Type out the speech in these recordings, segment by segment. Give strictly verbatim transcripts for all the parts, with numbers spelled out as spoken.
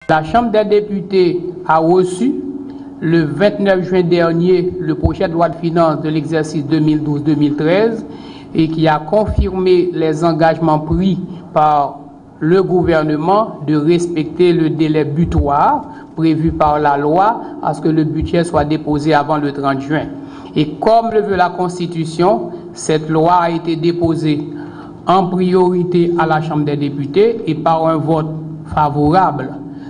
La Chambre des députés a reçu le vingt-neuf juin dernier le projet de loi de finances de l'exercice deux mille douze deux mille treize et qui a confirmé les engagements pris par le gouvernement de respecter le délai butoir prévu par la loi à ce que le budget soit déposé avant le trente juin. Et comme le veut la Constitution, cette loi a été déposée en priorité à la Chambre des députés et par un vote favorable.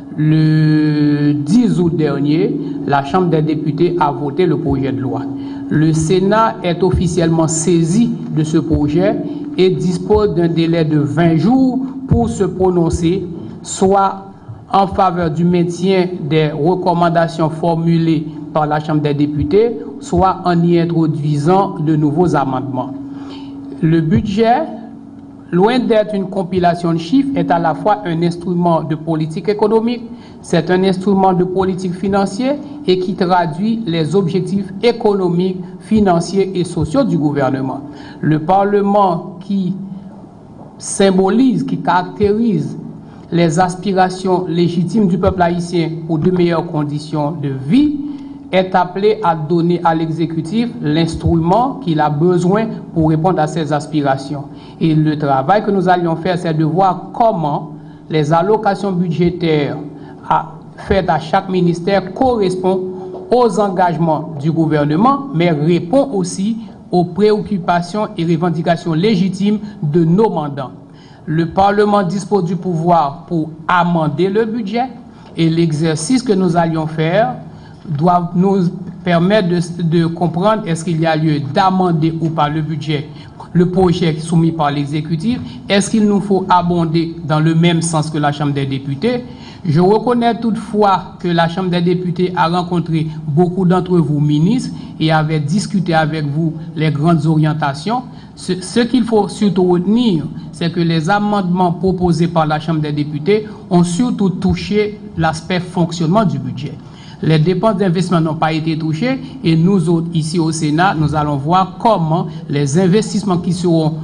Le dix août dernier, la Chambre des députés a voté le projet de loi. Le Sénat est officiellement saisi de ce projet et dispose d'un délai de vingt jours pour se prononcer, soit en faveur du maintien des recommandations formulées par la Chambre des députés, soit en y introduisant de nouveaux amendements. Le budget, loin d'être une compilation de chiffres, est à la fois un instrument de politique économique, c'est un instrument de politique financière et qui traduit les objectifs économiques, financiers et sociaux du gouvernement. Le Parlement qui symbolise, qui caractérise les aspirations légitimes du peuple haïtien pour de meilleures conditions de vie, est appelé à donner à l'exécutif l'instrument qu'il a besoin pour répondre à ces aspirations. Et le travail que nous allions faire, c'est de voir comment les allocations budgétaires faites à chaque ministère correspondent aux engagements du gouvernement, mais répond aussi aux préoccupations et revendications légitimes de nos mandants. Le Parlement dispose du pouvoir pour amender le budget et l'exercice que nous allions faire doit nous permettre de, de comprendre est-ce qu'il y a lieu d'amender ou pas le budget, le projet soumis par l'exécutif, est-ce qu'il nous faut abonder dans le même sens que la Chambre des députés. Je reconnais toutefois que la Chambre des députés a rencontré beaucoup d'entre vous ministres et avait discuté avec vous les grandes orientations. Ce, ce qu'il faut surtout retenir, c'est que les amendements proposés par la Chambre des députés ont surtout touché l'aspect fonctionnement du budget. Les dépenses d'investissement n'ont pas été touchées et nous autres, ici au Sénat, nous allons voir comment les investissements qui seront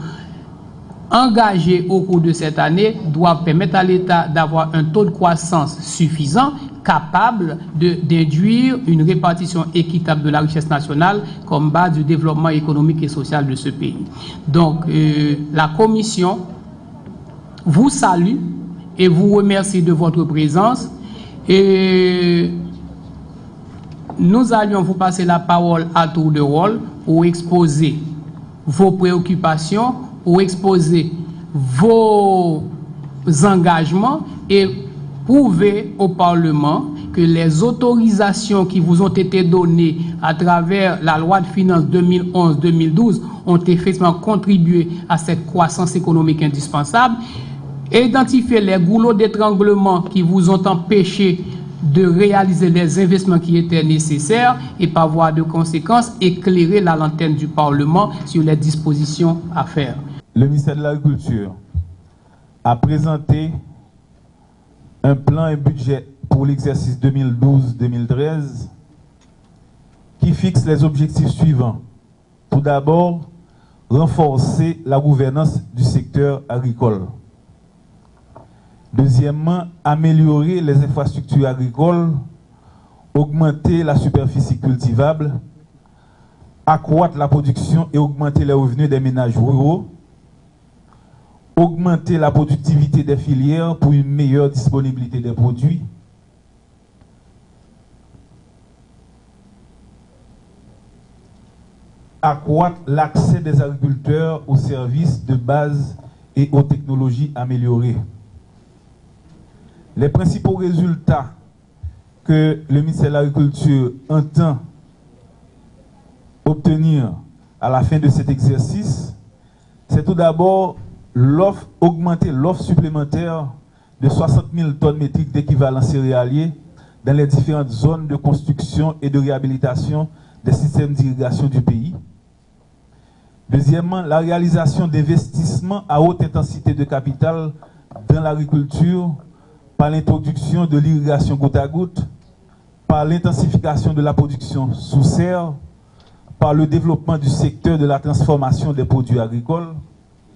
engagés au cours de cette année doivent permettre à l'État d'avoir un taux de croissance suffisant, capable d'induire une répartition équitable de la richesse nationale comme base du développement économique et social de ce pays. Donc, euh, la Commission vous salue et vous remercie de votre présence. Et nous allions vous passer la parole à tour de rôle pour exposer vos préoccupations, pour exposer vos engagements et prouver au Parlement que les autorisations qui vous ont été données à travers la loi de finances deux mille onze deux mille douze ont effectivement contribué à cette croissance économique indispensable, et identifier les goulots d'étranglement qui vous ont empêché de réaliser les investissements qui étaient nécessaires et par voie de conséquence éclairer la lanterne du Parlement sur les dispositions à faire. Le ministère de l'Agriculture a présenté un plan et budget pour l'exercice deux mille douze deux mille treize qui fixe les objectifs suivants. Tout d'abord, renforcer la gouvernance du secteur agricole. Deuxièmement, améliorer les infrastructures agricoles, augmenter la superficie cultivable, accroître la production et augmenter les revenus des ménages ruraux, augmenter la productivité des filières pour une meilleure disponibilité des produits, accroître l'accès des agriculteurs aux services de base et aux technologies améliorées. Les principaux résultats que le ministère de l'Agriculture entend obtenir à la fin de cet exercice, c'est tout d'abord l'offre, augmenter l'offre supplémentaire de soixante mille tonnes métriques d'équivalent céréalier dans les différentes zones de construction et de réhabilitation des systèmes d'irrigation du pays. Deuxièmement, la réalisation d'investissements à haute intensité de capital dans l'agriculture par l'introduction de l'irrigation goutte à goutte, par l'intensification de la production sous serre, par le développement du secteur de la transformation des produits agricoles.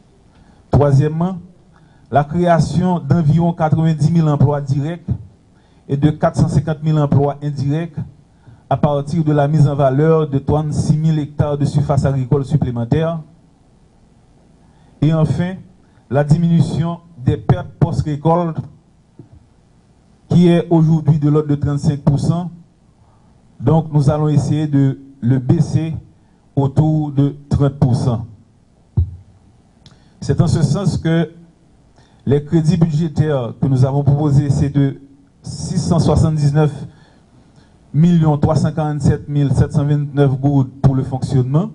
Troisièmement, la création d'environ quatre-vingt-dix mille emplois directs et de quatre cent cinquante mille emplois indirects à partir de la mise en valeur de trente-six mille hectares de surface agricole supplémentaire. Et enfin, la diminution des pertes post-récolte qui est aujourd'hui de l'ordre de trente-cinq pour cent. Donc nous allons essayer de le baisser autour de trente pour cent. C'est en ce sens que les crédits budgétaires que nous avons proposés, c'est de six cent soixante-dix-neuf millions trois cent quarante-sept mille sept cent vingt-neuf gouttes pour le fonctionnement.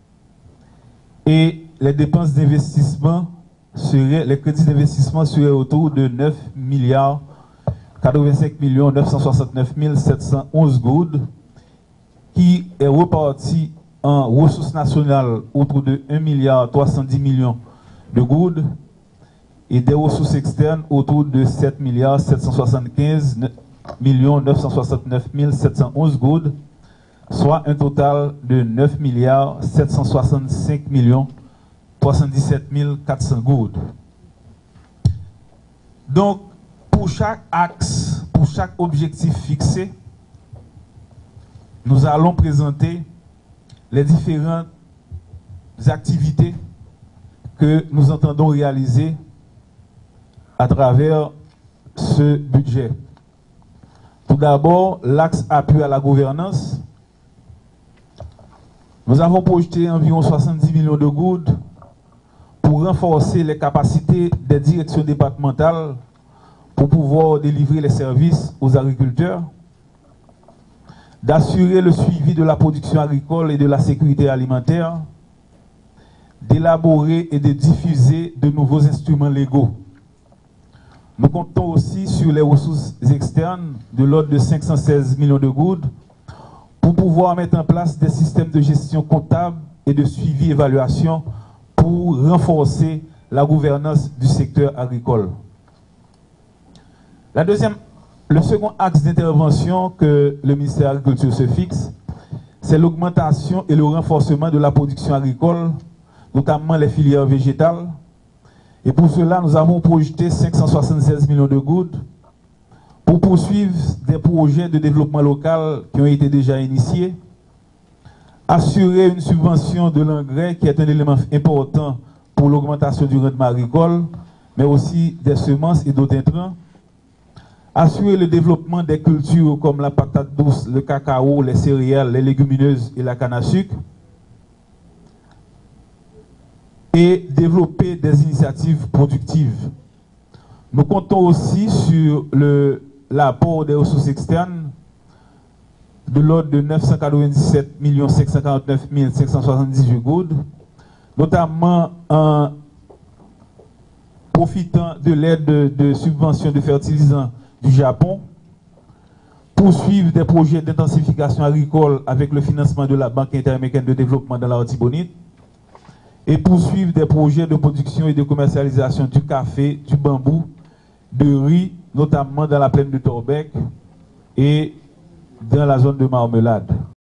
Et les dépenses d'investissement seraient, les crédits d'investissement seraient autour de neuf milliards quatre-vingt-cinq millions neuf cent soixante-neuf mille sept cent onze gouttes, qui est reparti en ressources nationales autour de un milliard trois cent dix millions de gouttes et des ressources externes autour de sept milliards sept cent soixante-quinze millions neuf cent soixante-neuf mille sept cent onze gouttes, soit un total de neuf milliards sept cent soixante-cinq millions trois cent dix-sept mille quatre cents gouttes. Donc, pour chaque axe, pour chaque objectif fixé, nous allons présenter les différentes activités que nous entendons réaliser à travers ce budget. Tout d'abord, l'axe appui à la gouvernance. Nous avons projeté environ soixante-dix millions de gouttes pour renforcer les capacités des directions départementales pour pouvoir délivrer les services aux agriculteurs, d'assurer le suivi de la production agricole et de la sécurité alimentaire, d'élaborer et de diffuser de nouveaux instruments légaux. Nous comptons aussi sur les ressources externes de l'ordre de cinq cent seize millions de gouttes pour pouvoir mettre en place des systèmes de gestion comptable et de suivi et évaluation pour renforcer la gouvernance du secteur agricole. La deuxième, le second axe d'intervention que le ministère de l'Agriculture se fixe, c'est l'augmentation et le renforcement de la production agricole, notamment les filières végétales. Et pour cela, nous avons projeté cinq cent soixante-seize millions de gouttes pour poursuivre des projets de développement local qui ont été déjà initiés, assurer une subvention de l'engrais qui est un élément important pour l'augmentation du rendement agricole, mais aussi des semences et d'autres intrants, assurer le développement des cultures comme la patate douce, le cacao, les céréales, les légumineuses et la canne à sucre, et développer des initiatives productives. Nous comptons aussi sur l'apport des ressources externes de l'ordre de neuf cent quatre-vingt-dix-sept millions cinq cent quarante-neuf mille cinq cent soixante-dix-huit gouttes, notamment en profitant de l'aide de, de subventions de fertilisants du Japon, poursuivre des projets d'intensification agricole avec le financement de la Banque interaméricaine de développement dans la Hortibonite, et poursuivre des projets de production et de commercialisation du café, du bambou, de riz, notamment dans la plaine de Torbec et dans la zone de Marmelade.